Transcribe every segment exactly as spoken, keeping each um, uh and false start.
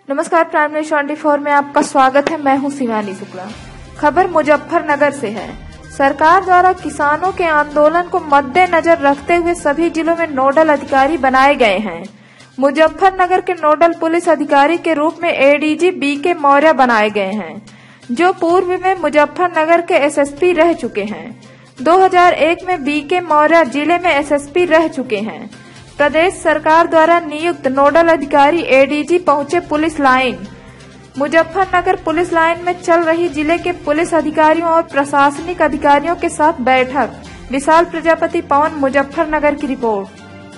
नमस्कार, prime news चौबीस में आपका स्वागत है। मैं हूं शिवानी शुक्ला। खबर मुजफ्फरनगर से है। सरकार द्वारा किसानों के आंदोलन को मद्देनजर रखते हुए सभी जिलों में नोडल अधिकारी बनाए गए हैं। मुजफ्फरनगर के नोडल पुलिस अधिकारी के रूप में एडीजी बी के मौर्य बनाए गए हैं, जो पूर्व में मुजफ्फरनगर के एसएसपी रह चुके हैं। दो हज़ार एक में बी के मौर्य जिले में एसएसपी रह चुके हैं। प्रदेश सरकार द्वारा नियुक्त नोडल अधिकारी एडीजी पहुंचे police line. Muzaffarnagar police line में चल रही जिले के पुलिस अधिकारियों और प्रशासनिक अधिकारियों के साथ बैठक। विशाल प्रजापति, पवन, मुजफ्फरनगर की रिपोर्ट।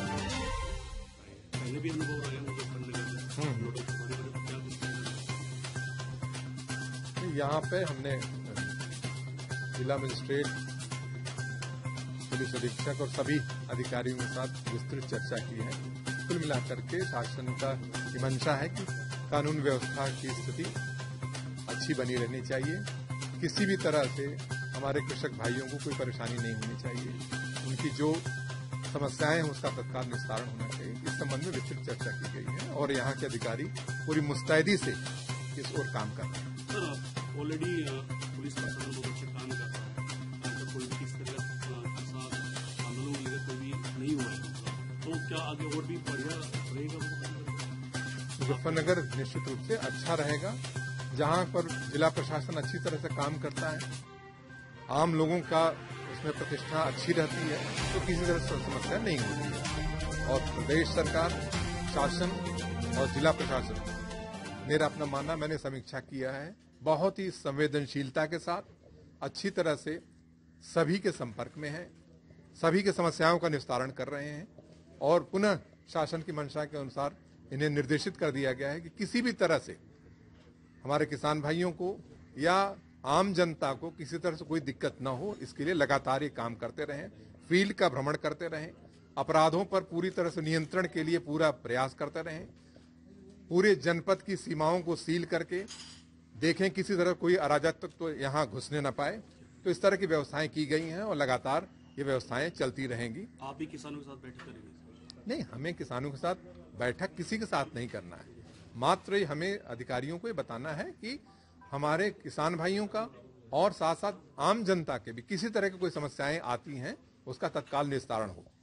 यहाँ पे हमने जिला मजिस्ट्रेट, पुलिस अधीक्षक और सभी अधिकारियों के साथ विस्तृत चर्चा की है। कुल मिलाकर के शासन का मंशा है कि कानून व्यवस्था की स्थिति अच्छी बनी रहनी चाहिए। किसी भी तरह से हमारे कृषक भाइयों को कोई परेशानी नहीं होनी चाहिए। उनकी जो समस्याएं हैं उसका तत्काल निस्तारण होना चाहिए। इस संबंध में विस्तृत चर्चा की गई है और यहाँ के अधिकारी पूरी मुस्तैदी से इस ओर काम कर रहे हैं। सर, ऑलरेडी पुलिस प्रशासन बहुत अच्छे काम कर रहा है, तो कोई किस तरह आंदोलन को लेकर कोई भी नहीं हुआ है, तो क्या आगे और भी बढ़िया रहेगा? मुजफ्फरनगर निश्चित रूप से अच्छा रहेगा, जहां पर जिला प्रशासन अच्छी तरह से काम करता है, आम लोगों का उसमें प्रतिष्ठा अच्छी रहती है, तो किसी तरह से समस्या नहीं होती है। और प्रदेश सरकार, शासन और जिला प्रशासन, मेरा अपना मानना, मैंने समीक्षा किया है, बहुत ही संवेदनशीलता के साथ अच्छी तरह से सभी के संपर्क में है, सभी के समस्याओं का निस्तारण कर रहे हैं और पुनः शासन की मंशा के अनुसार इन्हें निर्देशित कर दिया गया है कि किसी भी तरह से हमारे किसान भाइयों को या आम जनता को किसी तरह से कोई दिक्कत न हो, इसके लिए लगातार ये काम करते रहें, फील्ड का भ्रमण करते रहें, अपराधों पर पूरी तरह से नियंत्रण के लिए पूरा प्रयास करते रहें, पूरे जनपद की सीमाओं को सील करके देखें किसी तरह कोई अराजकता तो यहाँ घुसने न पाए। तो इस तरह की व्यवस्थाएं की गई हैं और लगातार ये व्यवस्थाएं चलती रहेंगी। आप भी किसानों के साथ बैठक करेंगे? नहीं, हमें किसानों के साथ बैठक किसी के साथ नहीं करना है, मात्र हमें अधिकारियों को ये बताना है कि हमारे किसान भाइयों का और साथ साथ आम जनता के भी किसी तरह की कोई समस्याएं आती हैं उसका तत्काल निस्तारण हो।